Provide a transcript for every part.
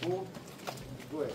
1, 2.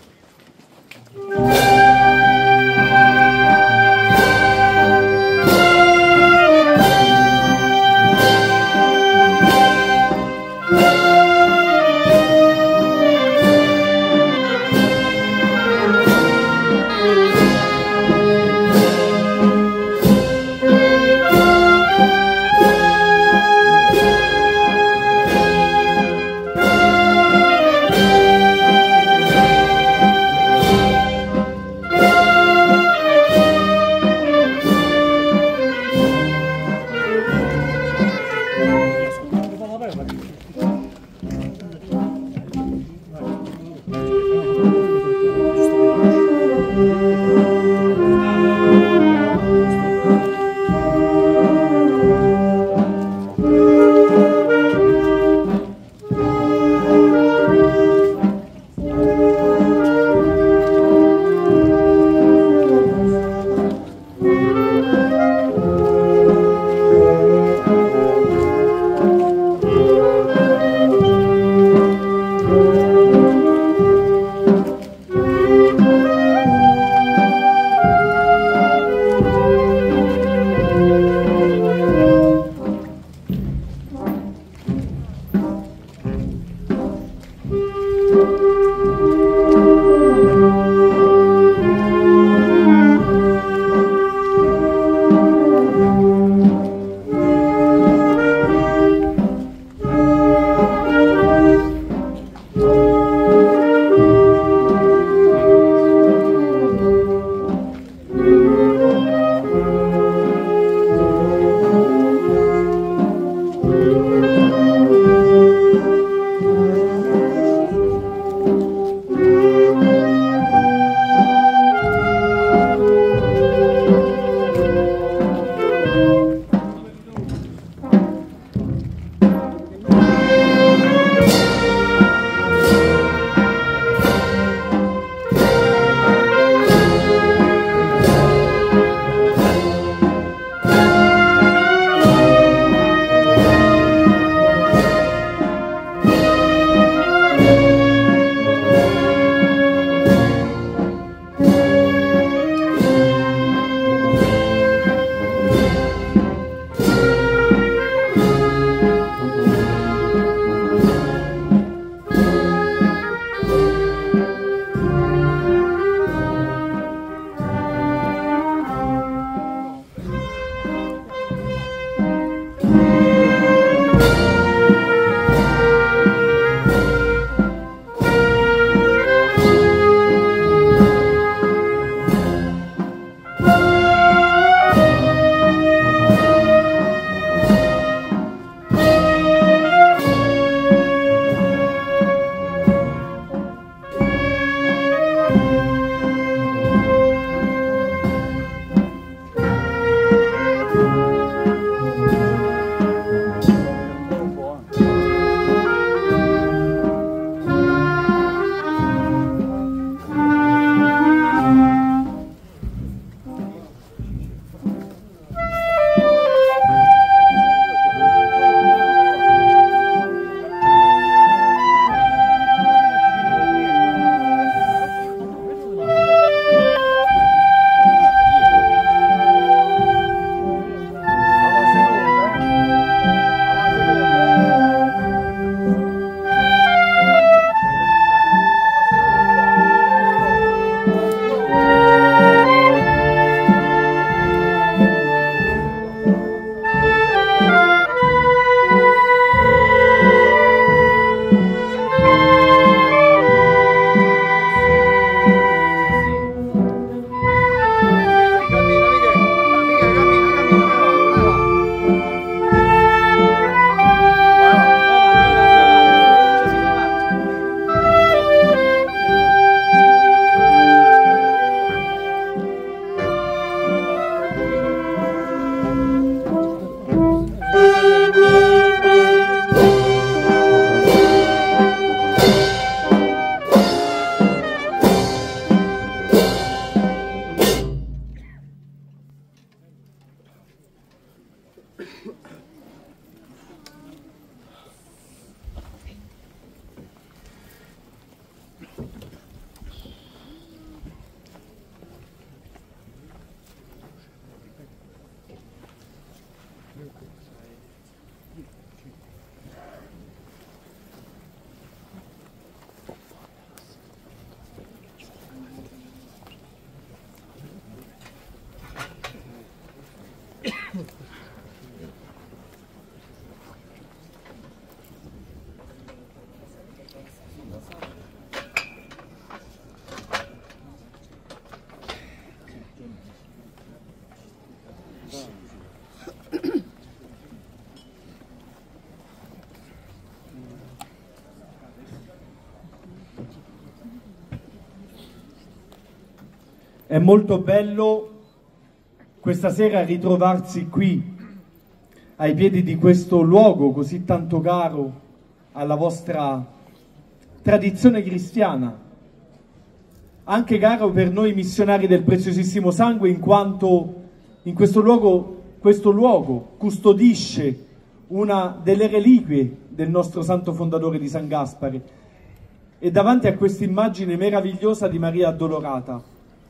È molto bello questa sera ritrovarsi qui, ai piedi di questo luogo così tanto caro alla vostra tradizione cristiana, anche caro per noi missionari del preziosissimo sangue, in quanto in questo luogo custodisce una delle reliquie del nostro santo fondatore di San Gaspare, e davanti a questa immagine meravigliosa di Maria Addolorata.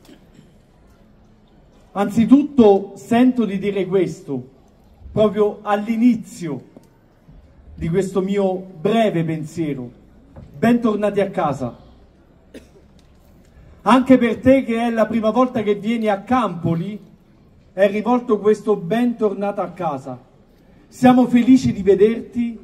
Anzitutto sento di dire questo proprio all'inizio di questo mio breve pensiero: bentornati a casa. Anche per te che è la prima volta che vieni a Campoli è rivolto questo bentornato a casa. Siamo felici di vederti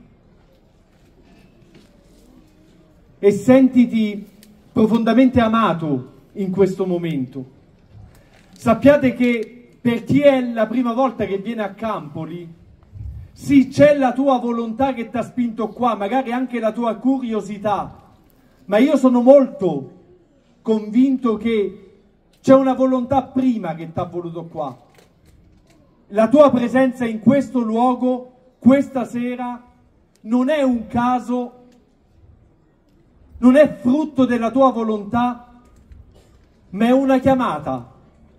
e sentiti profondamente amato in questo momento. Sappiate che per chi è la prima volta che viene a Campoli, sì, c'è la tua volontà che ti ha spinto qua, magari anche la tua curiosità, ma io sono molto convinto che c'è una volontà prima che ti ha voluto qua. La tua presenza in questo luogo, questa sera, non è un caso, non è frutto della tua volontà, ma è una chiamata.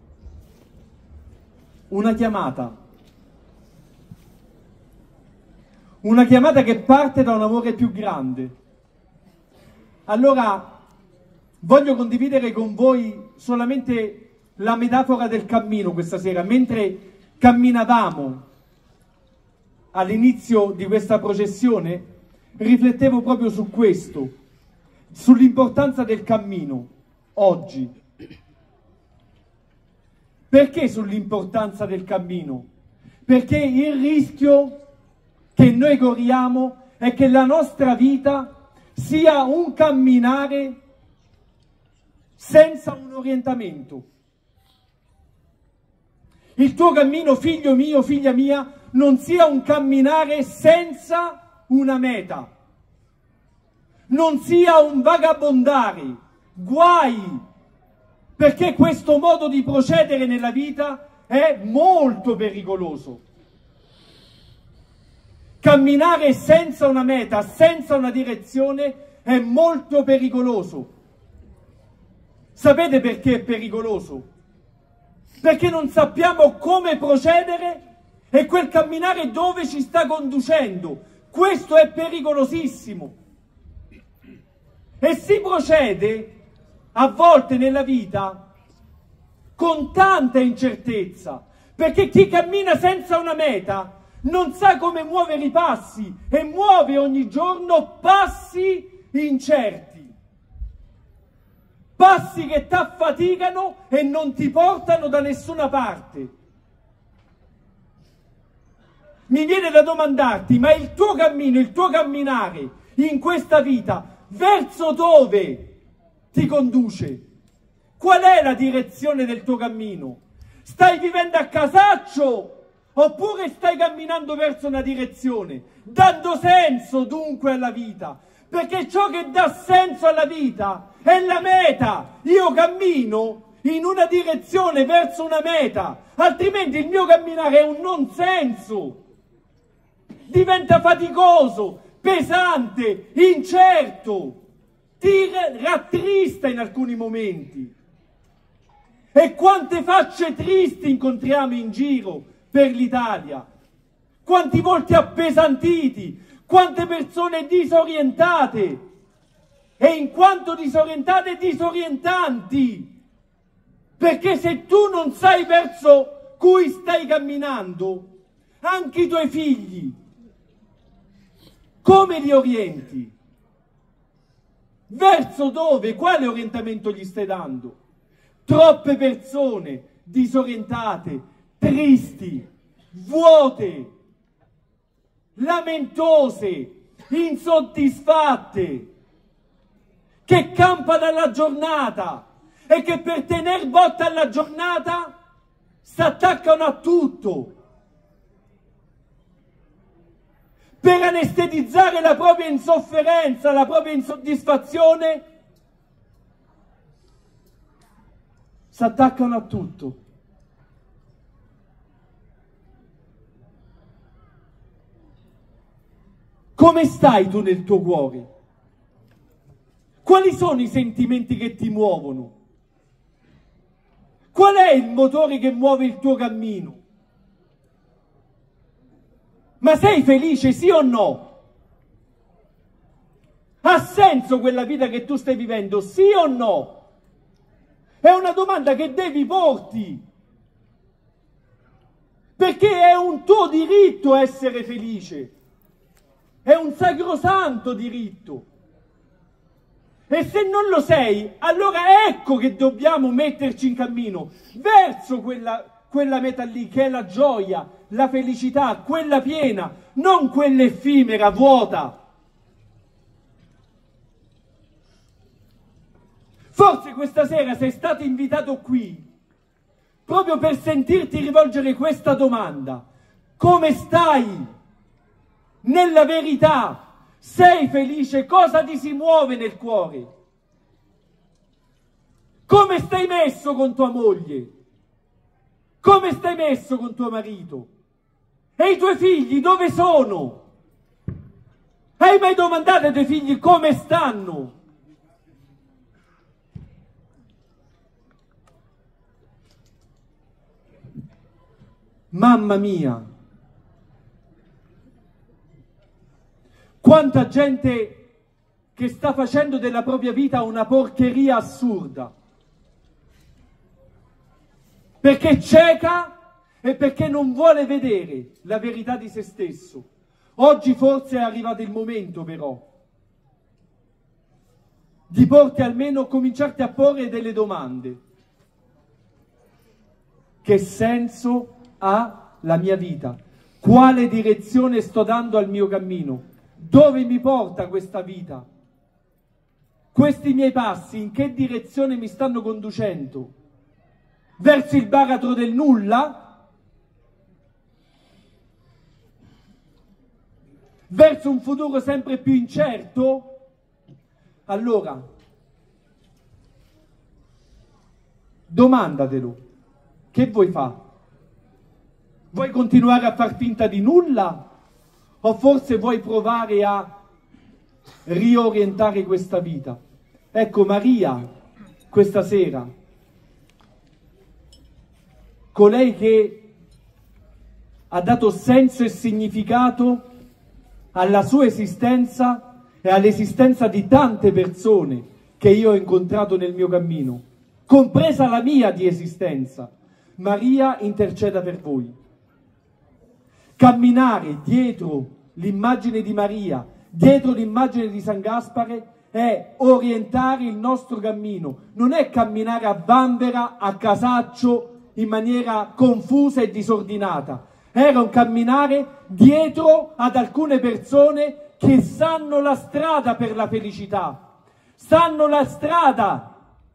Una chiamata che parte da un amore più grande. Allora, voglio condividere con voi solamente la metafora del cammino questa sera. Mentre camminavamo all'inizio di questa processione, riflettevo proprio su questo, sull'importanza del cammino oggi. Perché sull'importanza del cammino? Perché il rischio che noi corriamo è che la nostra vita sia un camminare senza un orientamento. Il tuo cammino, figlio mio, figlia mia, non sia un camminare senza una meta. Non sia un vagabondare. Guai! Perché questo modo di procedere nella vita è molto pericoloso. Camminare senza una meta, senza una direzione, è molto pericoloso. Sapete perché è pericoloso? Perché non sappiamo come procedere e quel camminare dove ci sta conducendo. Questo è pericolosissimo. E si procede a volte nella vita con tanta incertezza, perché chi cammina senza una meta non sa come muovere i passi e muove ogni giorno passi incerti, passi che ti affaticano e non ti portano da nessuna parte. Mi viene da domandarti: ma il tuo cammino, il tuo camminare in questa vita, verso dove ti conduce? Qual è la direzione del tuo cammino? Stai vivendo a casaccio oppure stai camminando verso una direzione, dando senso dunque alla vita? Perché ciò che dà senso alla vita è la meta. Io cammino in una direzione verso una meta, altrimenti il mio camminare è un non senso, diventa faticoso, pesante, incerto, ti rattrista in alcuni momenti. E quante facce tristi incontriamo in giro per l'Italia, quanti volti appesantiti, quante persone disorientate, e in quanto disorientate, disorientanti, perché se tu non sai verso cui stai camminando, anche i tuoi figli come li orienti? Verso dove? Quale orientamento gli stai dando? Troppe persone disorientate, tristi, vuote, lamentose, insoddisfatte, che campano alla giornata e che per tener botta alla giornata si attaccano a tutto, per anestetizzare la propria insofferenza, la propria insoddisfazione, si attaccano a tutto. Come stai tu nel tuo cuore? Quali sono i sentimenti che ti muovono? Qual è il motore che muove il tuo cammino? Ma sei felice, sì o no? Ha senso quella vita che tu stai vivendo, sì o no? È una domanda che devi porti. Perché è un tuo diritto essere felice. È un sacrosanto diritto. E se non lo sei, allora ecco che dobbiamo metterci in cammino verso quella meta lì, che è la gioia, la felicità, quella piena, non quella effimera, vuota. Forse questa sera sei stato invitato qui proprio per sentirti rivolgere questa domanda. Come stai? Nella verità, sei felice? Cosa ti si muove nel cuore? Come stai messo con tua moglie? Come stai messo con tuo marito? E i tuoi figli dove sono? Hai mai domandato ai tuoi figli come stanno? Mamma mia! Quanta gente che sta facendo della propria vita una porcheria assurda. Perché cieca e perché non vuole vedere la verità di se stesso. Oggi forse è arrivato il momento però di porti almeno cominciarti a porre delle domande. Che senso ha la mia vita? Quale direzione sto dando al mio cammino? Dove mi porta questa vita? Questi miei passi in che direzione mi stanno conducendo? Verso il baratro del nulla? Verso un futuro sempre più incerto? Allora, domandatelo, che vuoi fare? Vuoi continuare a far finta di nulla? O forse vuoi provare a riorientare questa vita? Ecco, Maria, questa sera, colei che ha dato senso e significato alla sua esistenza e all'esistenza di tante persone che io ho incontrato nel mio cammino, compresa la mia di esistenza. Maria interceda per voi. Camminare dietro l'immagine di Maria, dietro l'immagine di San Gaspare, è orientare il nostro cammino, non è camminare a vanvera, a casaccio, in maniera confusa e disordinata. Era un camminare dietro ad alcune persone che sanno la strada per la felicità, sanno la strada.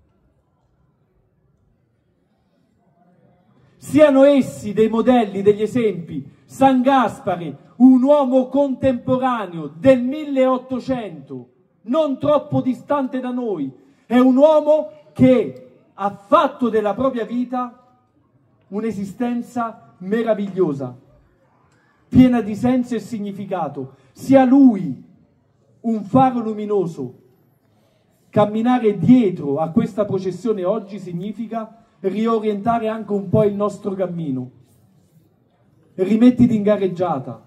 Siano essi dei modelli, degli esempi. San Gaspare, un uomo contemporaneo del 1800, non troppo distante da noi, è un uomo che ha fatto della propria vita un'esistenza meravigliosa, piena di senso e significato. Sia lui un faro luminoso. Camminare dietro a questa processione oggi significa riorientare anche un po' il nostro cammino. Rimettiti in gareggiata.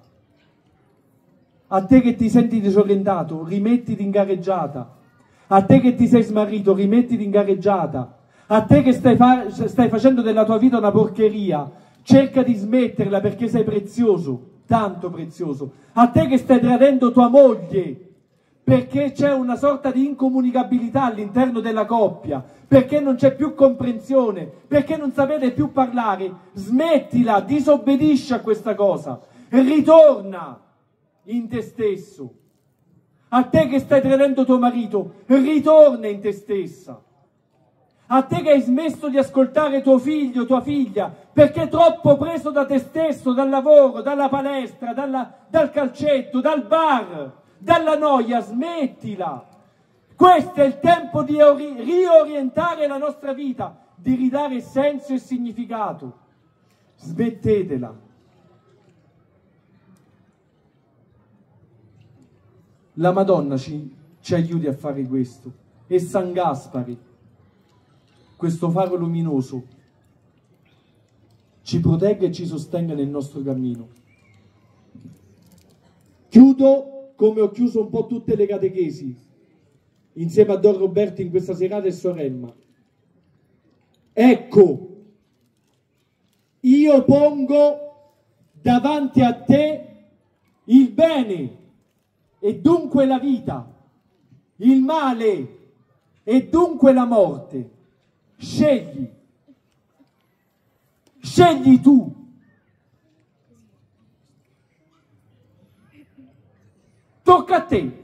A te che ti senti disorientato, rimettiti in gareggiata. A te che ti sei smarrito, rimettiti in gareggiata. A te che stai facendo della tua vita una porcheria, cerca di smetterla perché sei prezioso, tanto prezioso. A te che stai tradendo tua moglie perché c'è una sorta di incomunicabilità all'interno della coppia, perché non c'è più comprensione, perché non sapete più parlare, smettila, disobbedisci a questa cosa, ritorna in te stesso. A te che stai tradendo tuo marito, ritorna in te stessa. A te che hai smesso di ascoltare tuo figlio, tua figlia, perché è troppo preso da te stesso, dal lavoro, dalla palestra, dal calcetto, dal bar, dalla noia, smettila. Questo è il tempo di riorientare la nostra vita, di ridare senso e significato. Smettetela. La Madonna ci aiuti a fare questo, e San Gaspare, questo faro luminoso, ci protegga e ci sostenga nel nostro cammino. Chiudo come ho chiuso un po' tutte le catechesi, insieme a Don Roberto in questa serata e sorella. Ecco, io pongo davanti a te il bene e dunque la vita, il male e dunque la morte. Scegli. Scegli tu. Tocca a te.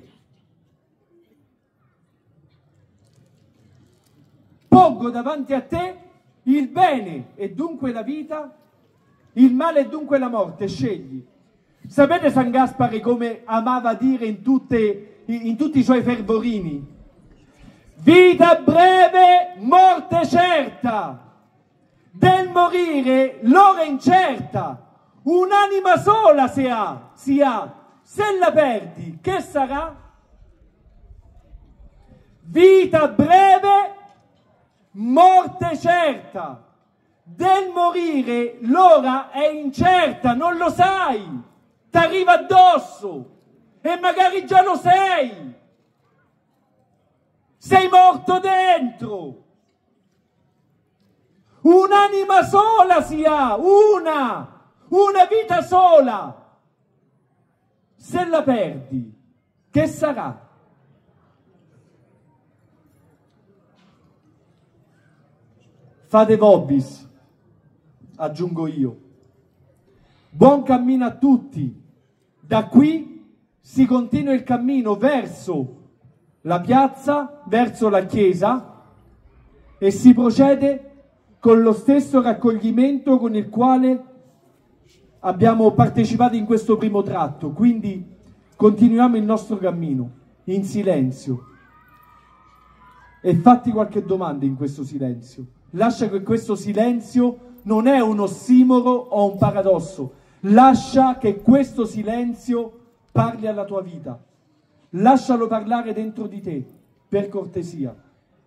Pongo davanti a te il bene e dunque la vita, il male e dunque la morte. Scegli. Sapete San Gaspare come amava dire in tutti i suoi fervorini? Vita breve, morte certa, del morire l'ora incerta, un'anima sola si ha, se la perdi che sarà? Vita breve, morte certa, del morire l'ora è incerta, non lo sai. T'arriva addosso e magari già lo sei. Sei morto dentro. Un'anima sola si ha, una vita sola. Se la perdi, che sarà? Fate vobis, aggiungo io. Buon cammino a tutti. Da qui si continua il cammino verso la piazza, verso la chiesa, e si procede con lo stesso raccoglimento con il quale abbiamo partecipato in questo primo tratto. Quindi continuiamo il nostro cammino in silenzio e fatti qualche domanda in questo silenzio. Lascia che questo silenzio non è un ossimoro o un paradosso. Lascia che questo silenzio parli alla tua vita. Lascialo parlare dentro di te, per cortesia.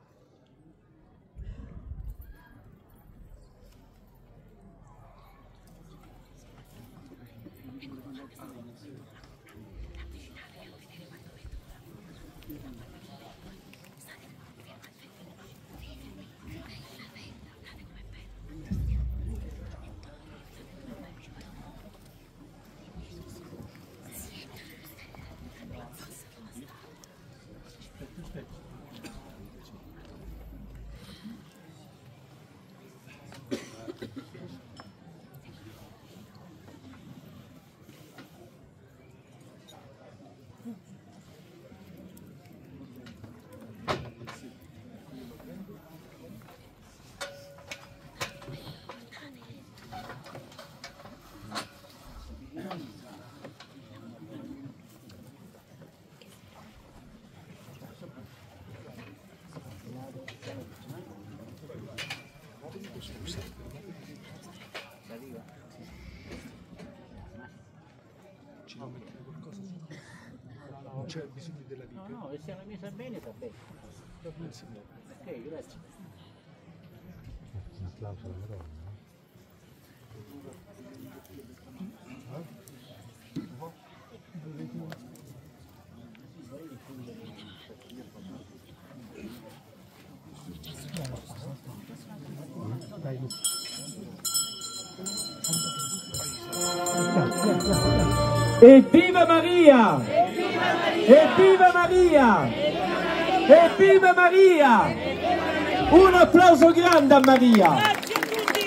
Non c'è bisogno della vita. No, se siamo messa bene, va bene. Ok, grazie. Un applauso alla Madonna. Evviva Maria! Evviva Maria! Evviva Maria! Un applauso grande a Maria! Grazie a tutti!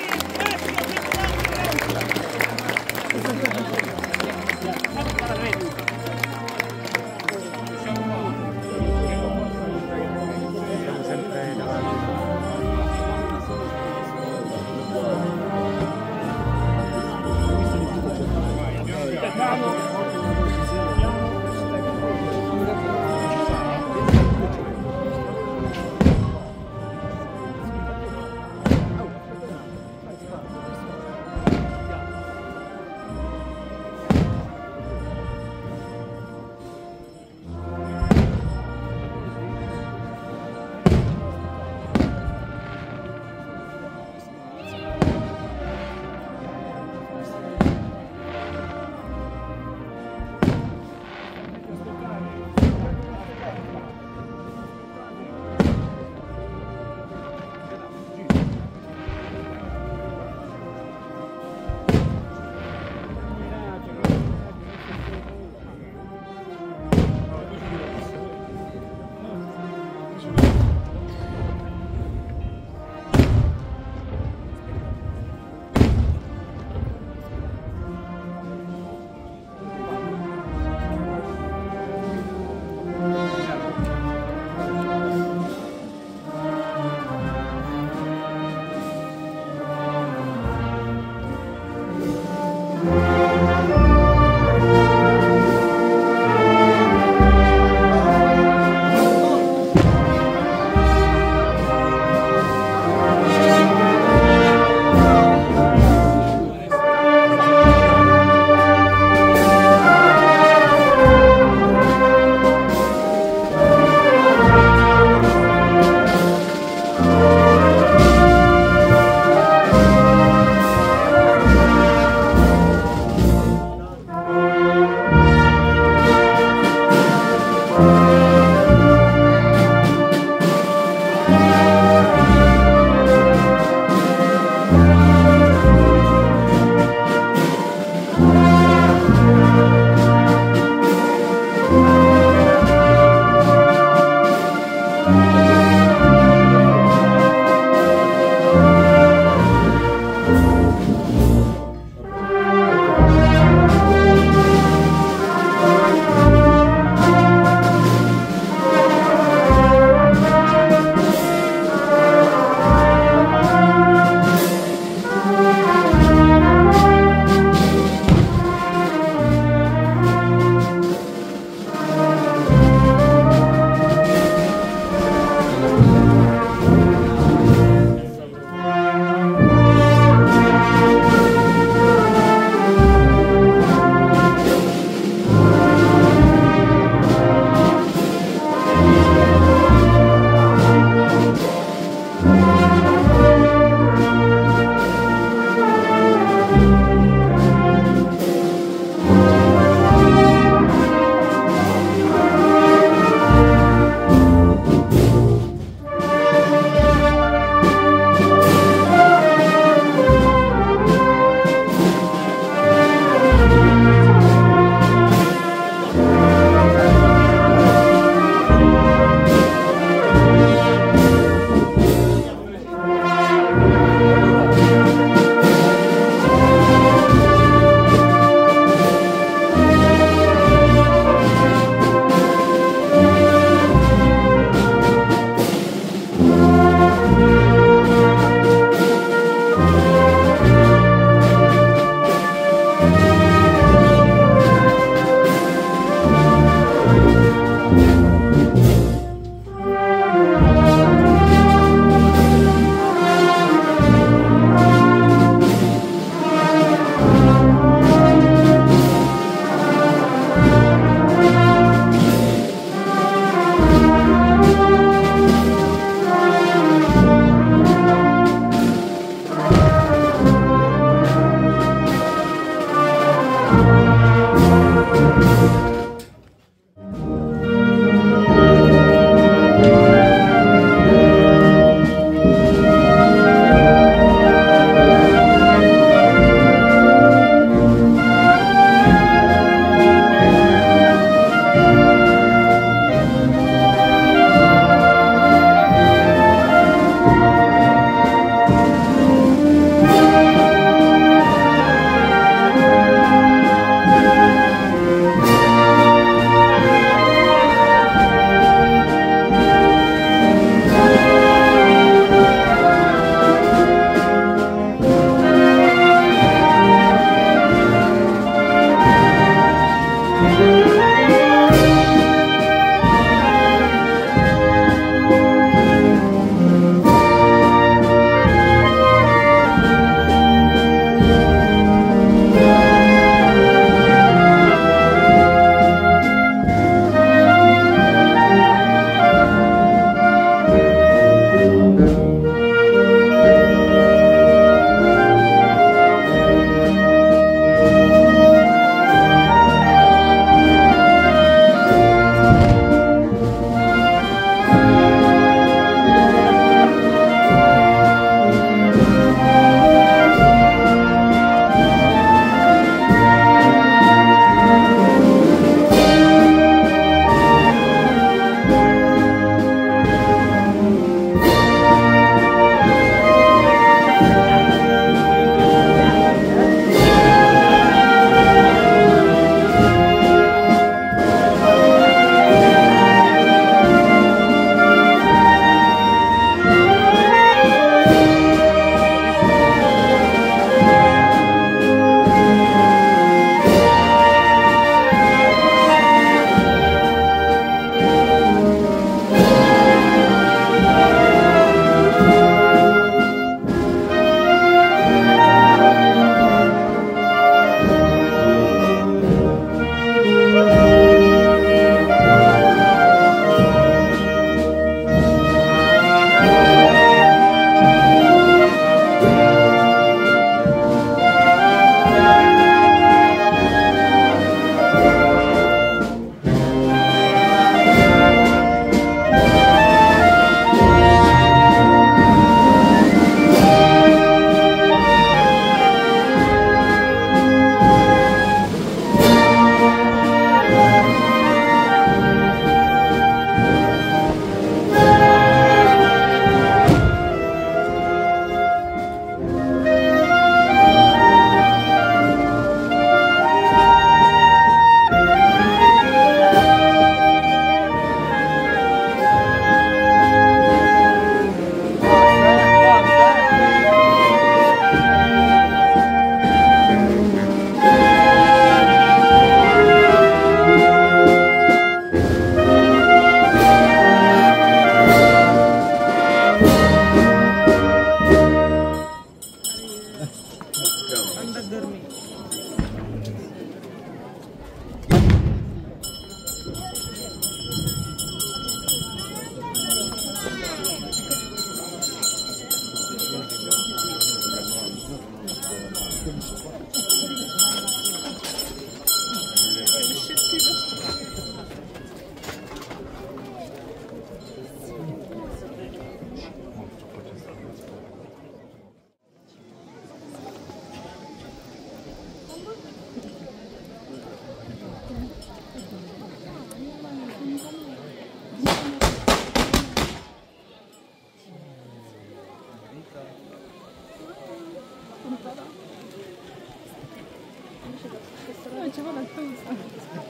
facevo Lattusa.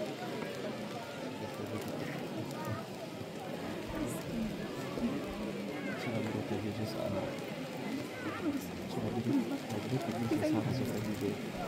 C'è la verità che ci sarà. C'è la verità che ci sarà sopravvivere.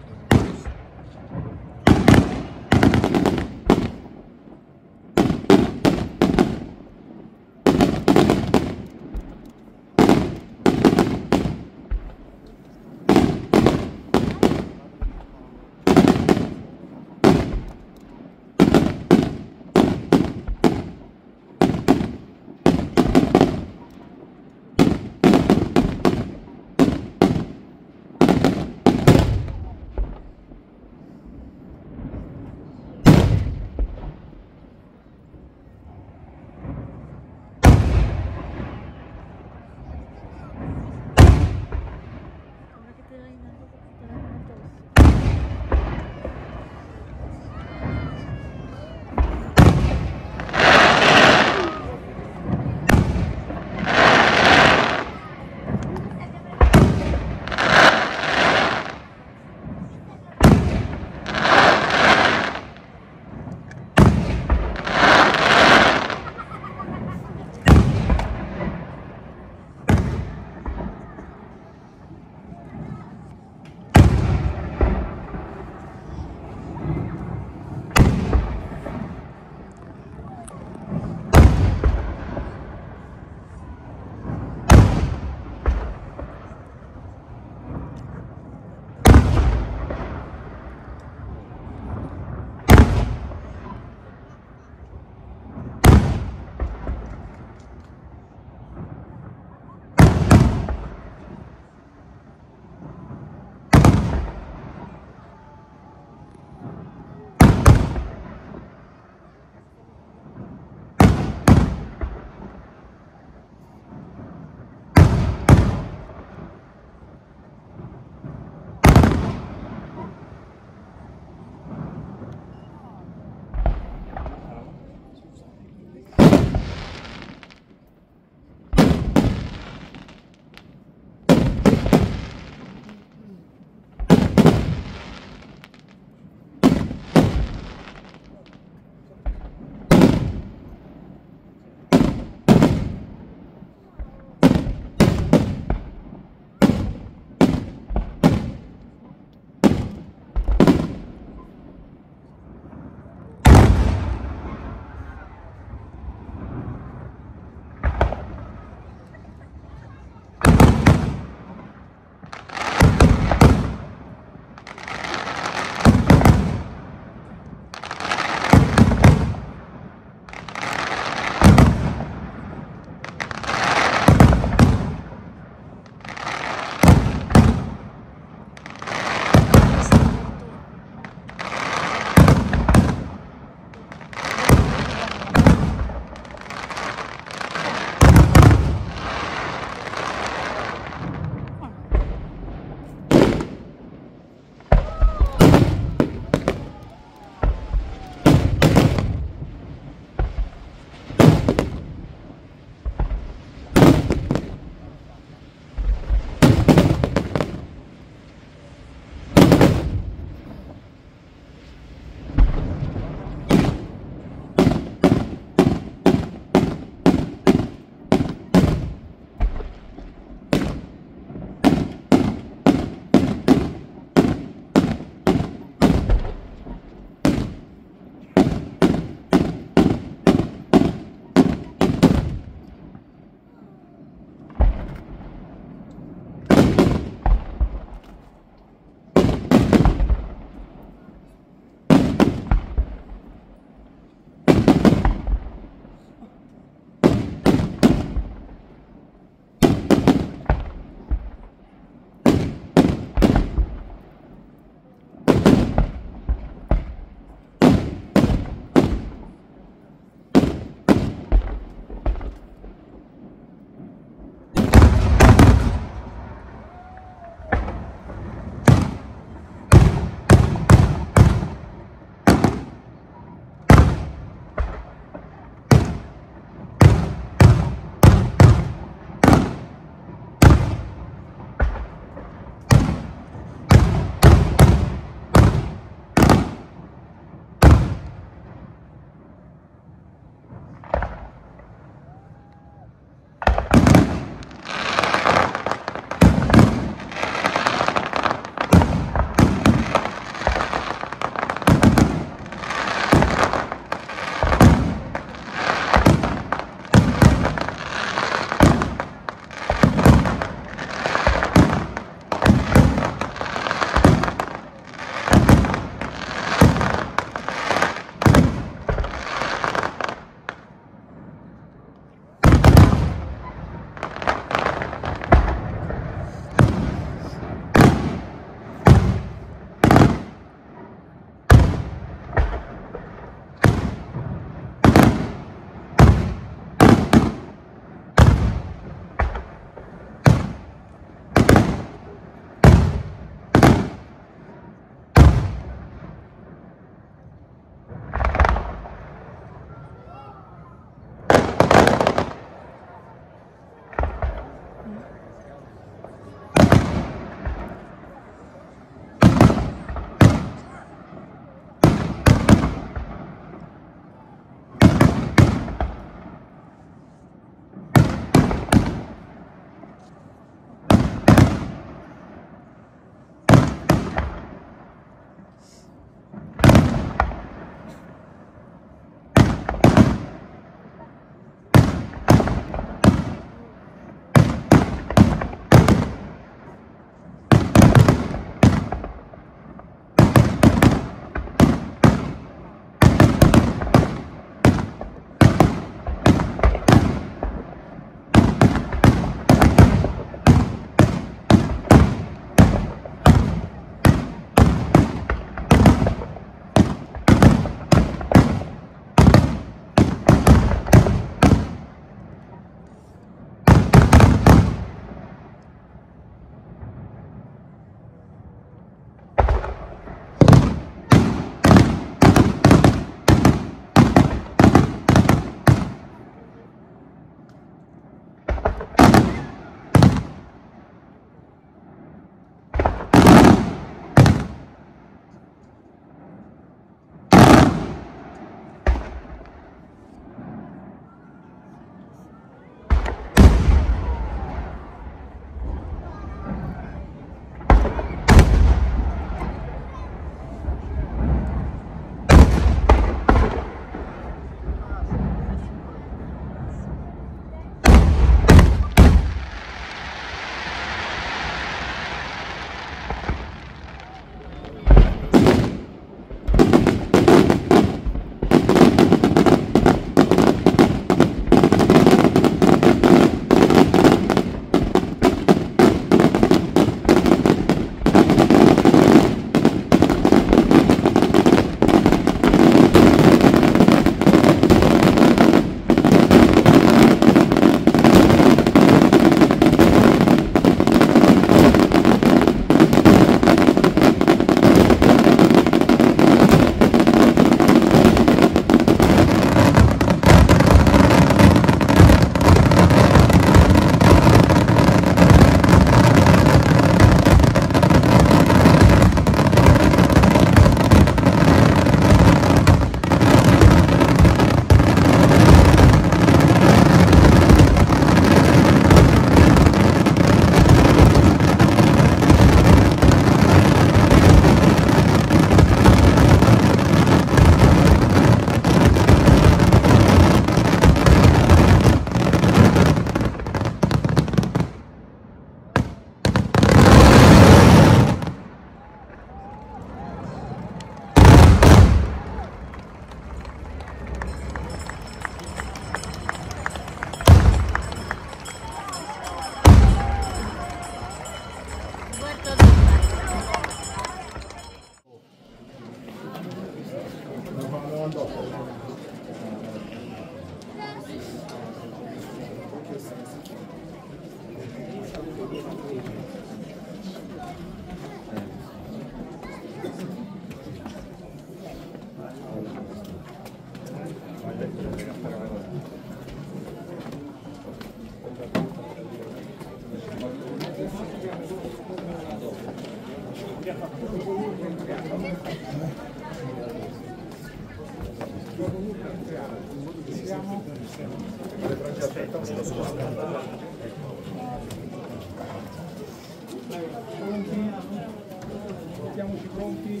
Mettiamoci pronti.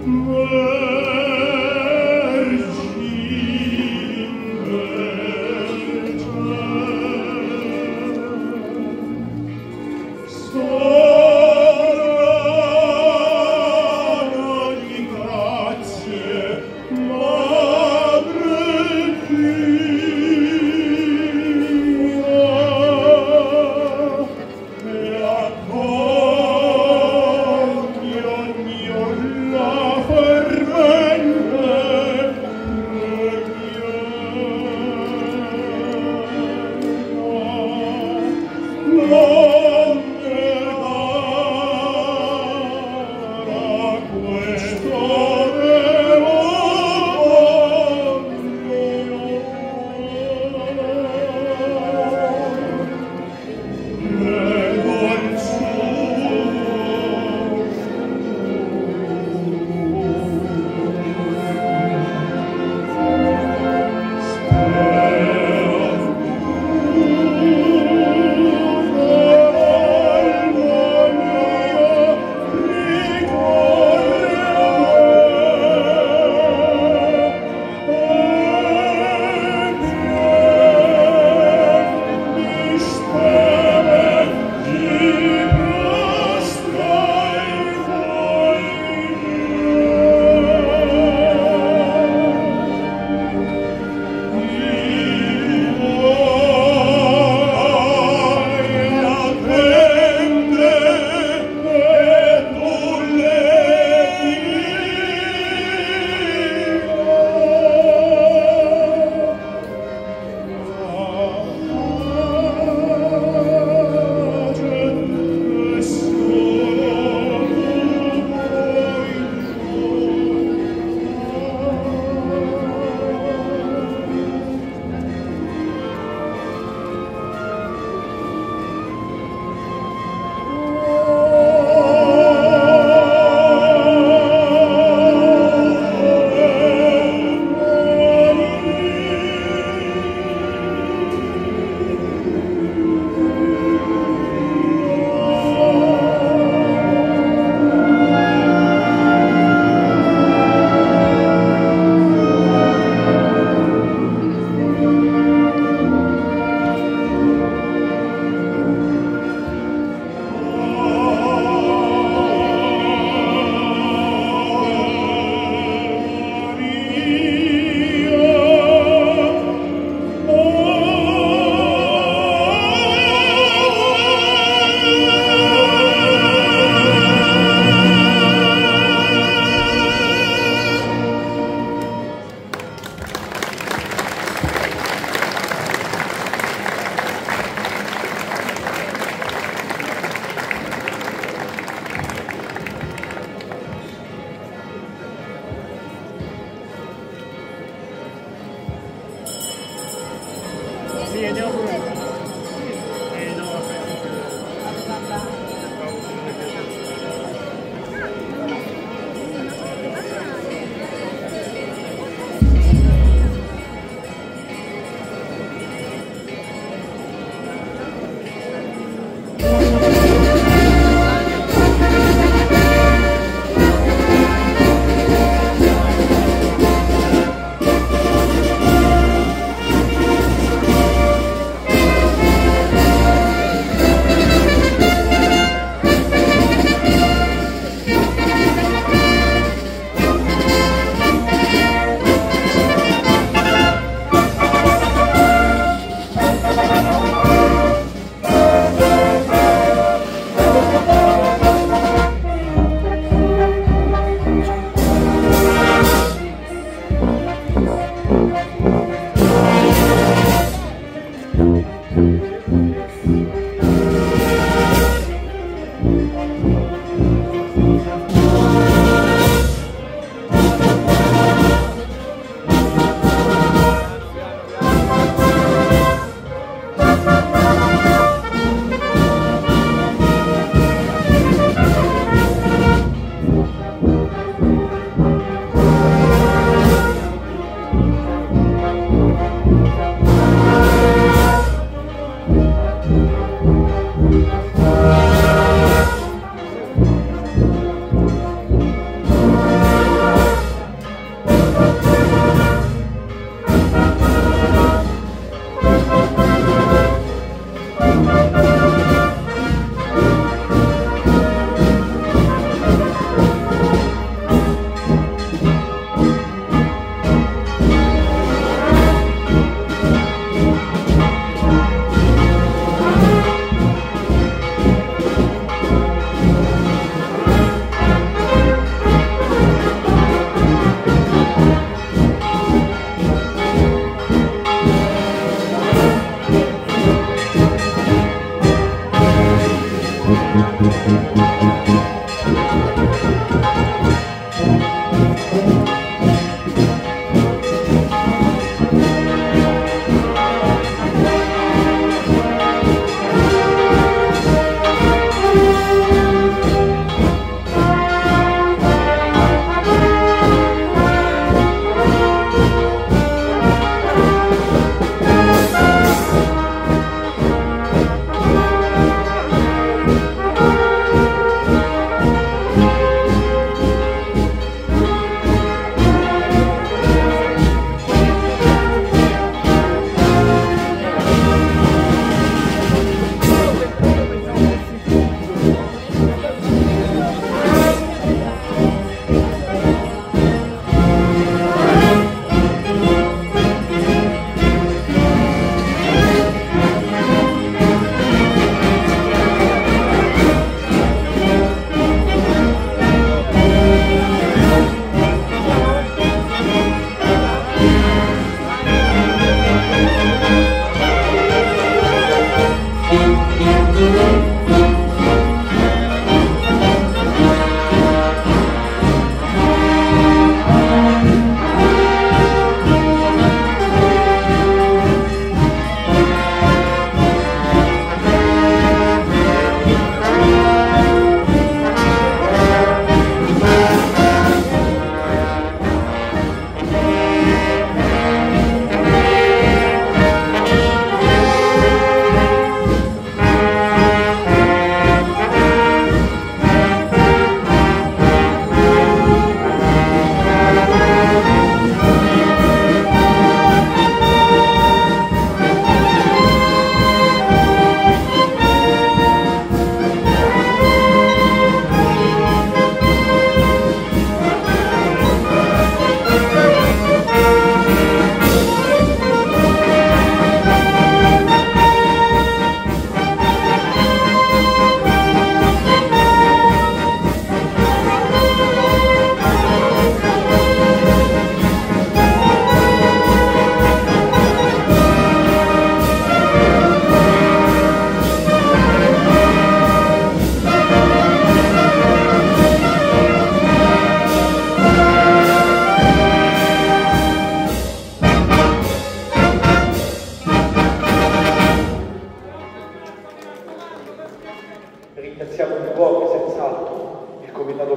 La fermezza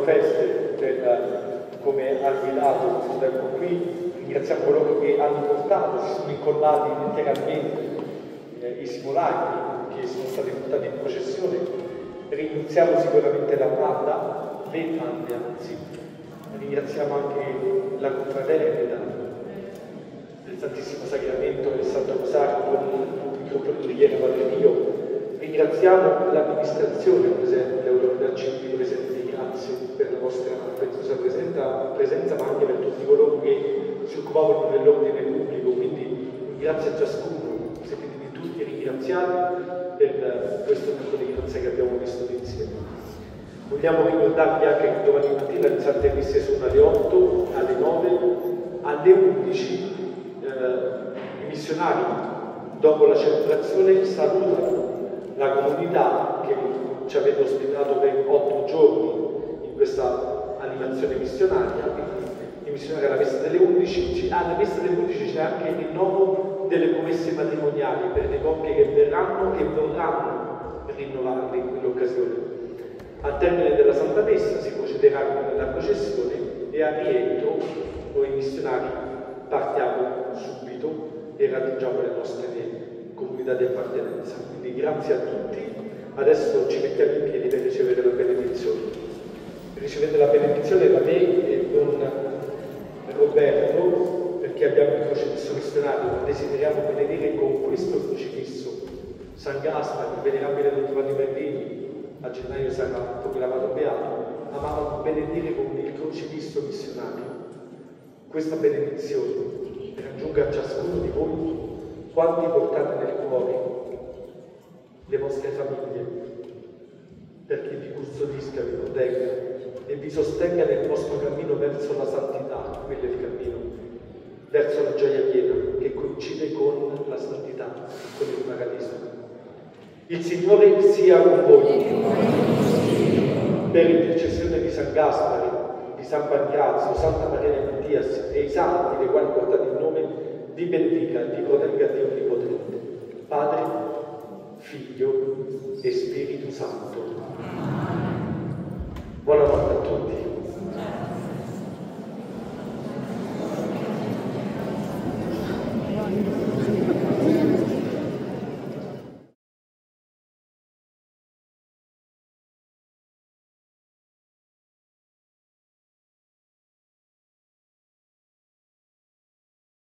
feste per come ha guidato questo tempo qui, ringraziamo coloro che hanno portato, si sono incollati letteralmente i simulacri che sono stati portati in processione. Ringraziamo sicuramente la banda, le bande anzi, ringraziamo anche la confraternita del Santissimo Sacramento e del Santo Rosario con il gruppo di preghiera Padre Pio. Ringraziamo l'amministrazione presente, l'Europa Civile presente, grazie per la vostra affettuosa presenza, ma anche per tutti coloro che si occupavano dell'ordine pubblico, quindi grazie a ciascuno, siete di tutti ringraziati per questo tempo di grazia che abbiamo vissuto insieme. Vogliamo ricordarvi anche che domani mattina le sante messe sono alle 8, alle 9, alle 11 i missionari dopo la celebrazione salutano la comunità che ci avete ospitato per 8 giorni in questa animazione missionaria. Quindi i missionari alla messa delle 11, alla messa delle 11 c'è anche il rinnovo delle promesse matrimoniali per le coppie che verranno e vorranno rinnovarle in quell'occasione. Al termine della Santa Messa si procederà con la processione e al rientro noi missionari partiamo subito e raggiungiamo le nostre comunità di appartenenza. Quindi grazie a tutti. Adesso ci mettiamo in piedi per ricevere la benedizione. Ricevete la benedizione da me e con Roberto, perché abbiamo il crocifisso missionario, ma desideriamo benedire con questo crocifisso San Gaspare, il venerabile Don Giovanni Bernini, a gennaio sarà proclamato beato, amava benedire con il crocifisso missionario. Questa benedizione raggiunga a ciascuno di voi quanti portate nel cuore le vostre famiglie, perché vi custodisca, vi protegga e vi sostenga nel vostro cammino verso la santità, quello è il cammino, verso la gioia piena che coincide con la santità, con il paradiso. Il Signore sia con voi. Per intercessione di San Gaspare, di San Pancrazio, Santa Maria di Mattias e i santi dei quali portate il nome, vi benedica e vi protegga Dio Onnipotente, Padre, Figlio e Spirito Santo. Buonanotte a tutti.